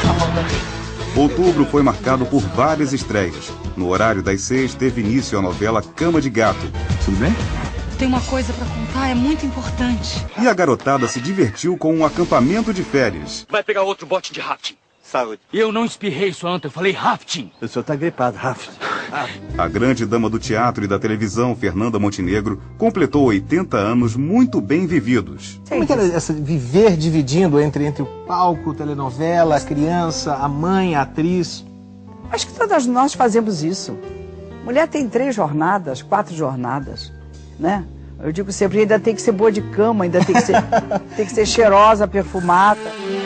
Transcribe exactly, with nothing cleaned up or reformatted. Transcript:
Outubro foi marcado por várias estreias. No horário das seis, teve início a novela Cama de Gato. Tudo bem? Tenho uma coisa pra contar, é muito importante. E a garotada se divertiu com um acampamento de férias. Vai pegar outro bote de rafting. Saúde. Eu não espirrei isso ontem, eu falei rafting. O senhor tá gripado, rafting. A grande dama do teatro e da televisão, Fernanda Montenegro, completou oitenta anos muito bem vividos. Como é que era essa viver dividindo entre, entre o palco, telenovela, a criança, a mãe, a atriz? Acho que todas nós fazemos isso. Mulher tem três jornadas, quatro jornadas, né? Eu digo sempre, ainda tem que ser boa de cama, ainda tem que ser, tem que ser cheirosa, perfumada.